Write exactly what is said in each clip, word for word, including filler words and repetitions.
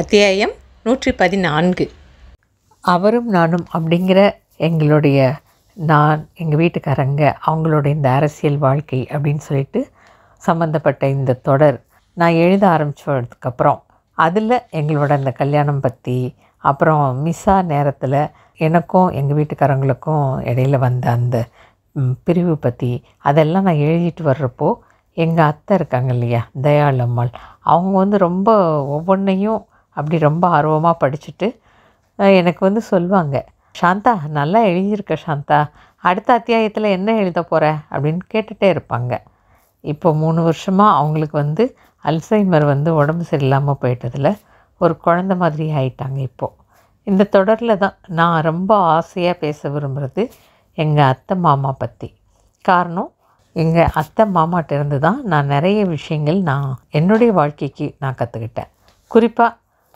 அத்தியாயம் நூற்றி பதினான்கு. அவரும் நானும் அப்படிங்கிற எங்களுடைய நான் எங்கள் வீட்டுக்காரங்க அவங்களோட இந்த அரசியல் வாழ்க்கை அப்படின்னு சொல்லிட்டு சம்மந்தப்பட்ட இந்த தொடர் நான் எழுத ஆரம்பித்ததுக்கப்புறம் அதில் எங்களோட அந்த கல்யாணம் பற்றி, அப்புறம் மிஸ்ஸா நேரத்தில் எனக்கும் எங்கள் வீட்டுக்காரங்களுக்கும் இடையில் வந்த அந்த பிரிவு பற்றி அதெல்லாம் நான் எழுதிட்டு வர்றப்போ எங்கள் அத்தை இருக்காங்க இல்லையா, தயாளம்மாள், அவங்க வந்து ரொம்ப ஒவ்வொன்றையும் அப்படி ரொம்ப ஆர்வமாக படிச்சுட்டு எனக்கு வந்து சொல்லுவாங்க, சாந்தா நல்லா எழுதியிருக்க சாந்தா, அடுத்த அத்தியாயத்தில் என்ன எழுத போகிற அப்படின்னு கேட்டுகிட்டே இருப்பாங்க. இப்போ மூணு வருஷமாக அவங்களுக்கு வந்து அல்சைமர் வந்து உடம்பு சரியில்லாமல் போயிட்டதில் ஒரு குழந்த மாதிரி ஆயிட்டாங்க. இப்போது இந்த தொடரில் தான் நான் ரொம்ப ஆசையாக பேச விரும்புகிறது எங்கள் அத்தை மாமா பற்றி. காரணம், எங்கள் அத்தை மாமாட்ட இருந்து தான் நான் நிறைய விஷயங்கள் நான் என்னுடைய வாழ்க்கைக்கு நான் கற்றுக்கிட்டேன். குறிப்பாக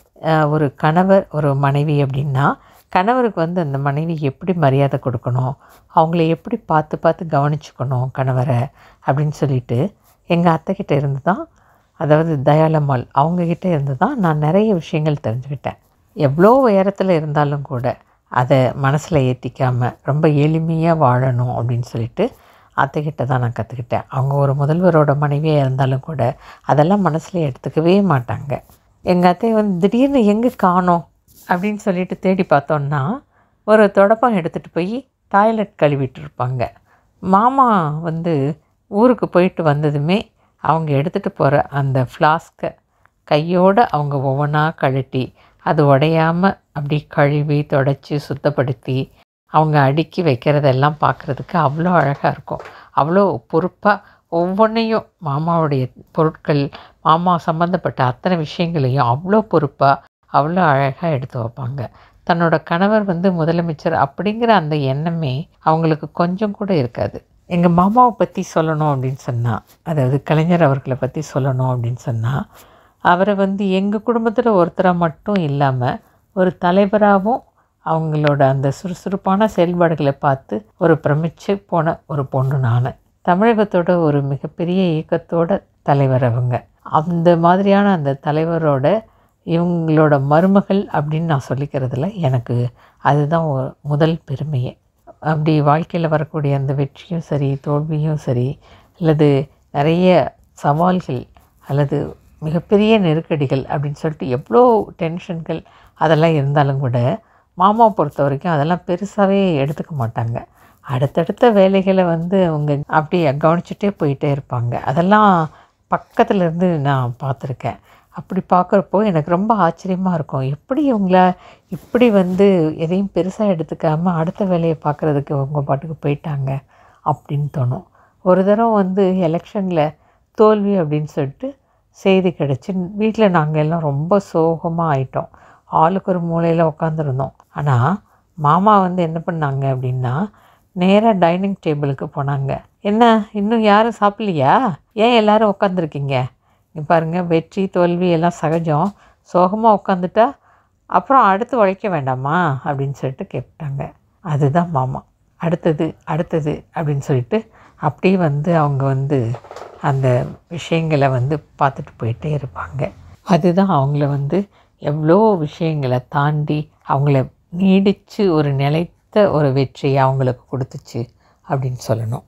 ஒரு கணவர் ஒரு மனைவி அப்படின்னா கணவருக்கு வந்து அந்த மனைவி எப்படி மரியாதை கொடுக்கணும், அவங்கள எப்படி பார்த்து பார்த்து கவனிச்சுக்கணும் கணவரை அப்படின்னு சொல்லிட்டு எங்கள் அத்தைக்கிட்ட இருந்து தான், அதாவது தயாளம்மாள் அவங்கக்கிட்ட இருந்து தான் நான் நிறைய விஷயங்கள் தெரிஞ்சுக்கிட்டேன். எவ்வளோ உயரத்தில் இருந்தாலும் கூட அதை மனசில் ஏற்றிக்காமல் ரொம்ப எளிமையாக வாழணும் அப்படின்னு சொல்லிட்டு அத்தைக்கிட்ட தான் நான் கற்றுக்கிட்டேன். அவங்க ஒரு முதல்வரோட மனைவியாக இருந்தாலும் கூட அதெல்லாம் மனசில் எடுத்துக்கவே மாட்டாங்க. எங்கள் அத்தை வந்து திடீர்னு எங்கே காணோம் அப்படின்னு சொல்லிட்டு தேடி பார்த்தோன்னா ஒரு தொடப்பம் எடுத்துகிட்டு போய் டாய்லெட் கழுவிட்டு இருப்பாங்க. மாமா வந்து ஊருக்கு போயிட்டு வந்ததுமே அவங்க எடுத்துகிட்டு போகிற அந்த ஃப்ளாஸ்கை கையோடு அவங்க ஒவ்வொன்றா கழட்டி அது உடையாமல் அப்படி கழுவி தொடச்சி சுத்தப்படுத்தி அவங்க அடுக்கி வைக்கிறதெல்லாம் பார்க்குறதுக்கு அவ்வளோ அழகாக இருக்கும். அவ்வளோ பொறுப்பாக ஒவ்வொன்றையும் மாமாவுடைய பொருட்கள், மாமா சம்மந்தப்பட்ட அத்தனை விஷயங்களையும் அவ்வளோ பொறுப்பாக அவ்வளோ அழகாக எடுத்து வைப்பாங்க. தன்னோட கணவர் வந்து முதலமைச்சர் அப்படிங்கிற அந்த எண்ணமே அவங்களுக்கு கொஞ்சம் கூட இருக்காது. எங்கள் மாமாவை பற்றி சொல்லணும் அப்படின்னு சொன்னால், அதாவது கலைஞர் அவர்களை பற்றி சொல்லணும் அப்படின்னு சொன்னால், அவரை வந்து எங்கள் குடும்பத்தில் ஒருத்தராக மட்டும் இல்லாமல் ஒரு தலைவராகவும் அவங்களோட அந்த சுறுசுறுப்பான செயல்பாடுகளை பார்த்து ஒரு பிரமிச்சு போன ஒரு பொண்ணு நான். தமிழகத்தோட ஒரு மிகப்பெரிய இயக்கத்தோட தலைவர் அவங்க. அந்த மாதிரியான அந்த தலைவரோட இவங்களோட மருமகள் அப்படின்னு நான் சொல்லிக்கிறதுல எனக்கு அதுதான் முதல் பெருமையே. அப்படி வாழ்க்கையில் வரக்கூடிய அந்த வெற்றியும் சரி, தோல்வியும் சரி, அல்லது நிறைய சவால்கள் அல்லது மிகப்பெரிய நெருக்கடிகள் அப்படின்னு சொல்லிட்டு எவ்வளோ டென்ஷன்கள் அதெல்லாம் இருந்தாலும் கூட மாமாவை பொறுத்த வரைக்கும் அதெல்லாம் பெருசாகவே எடுத்துக்க மாட்டாங்க. அடுத்தடுத்த வேலைகளை வந்து அவங்க அப்படி கவனிச்சுட்டே போயிட்டே இருப்பாங்க. அதெல்லாம் பக்கத்தில் இருந்து நான் பார்த்துருக்கேன். அப்படி பார்க்குறப்போ எனக்கு ரொம்ப ஆச்சரியமாக இருக்கும், எப்படி இவங்கள இப்படி வந்து எதையும் பெருசாக எடுத்துக்காமல் அடுத்த வேலையை பார்க்குறதுக்கு அவங்க பாட்டுக்கு போயிட்டாங்க அப்படின்னு தோணும். ஒரு தடவை வந்து எலெக்ஷனில் தோல்வி அப்படின்னு சொல்லிட்டு செய்தி கிடச்சி வீட்டில் நாங்கள் எல்லாம் ரொம்ப சோகமாக ஆயிட்டோம். ஆளுக்கு ஒரு மூலையில் உட்காந்துருந்தோம். ஆனால் மாமா வந்து என்ன பண்ணாங்க அப்படின்னா, நேராக டைனிங் டேபிளுக்கு போனாங்க. என்ன இன்னும் யாரும் சாப்பிட்லையா, ஏன் எல்லோரும் உட்காந்துருக்கீங்க, இங்கே பாருங்கள் வெற்றி தோல்வி எல்லாம் சகஜம், சோகமாக உட்காந்துட்டா அப்புறம் அடுத்து உழைக்க வேண்டாமா அப்படின்னு சொல்லிட்டு கேட்டாங்க. அதுதான் மாமா. அடுத்தது அடுத்தது அப்படின்னு சொல்லிட்டு அப்படியே வந்து அவங்க வந்து அந்த விஷயங்களை வந்து பார்த்துட்டு போயிட்டே இருப்பாங்க. அதுதான் அவங்கள வந்து எவ்வளோ விஷயங்களை தாண்டி அவங்கள நீடித்து ஒரு நிலைத்த ஒரு வெற்றியை அவங்களுக்கு கொடுத்துச்சு அப்படின்னு சொல்லணும்.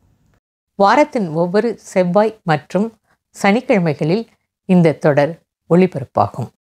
வாரத்தின் ஒவ்வொரு செவ்வாய் மற்றும் சனிக்கிழமைகளில் இந்த தொடர் ஒளிபரப்பாகும்.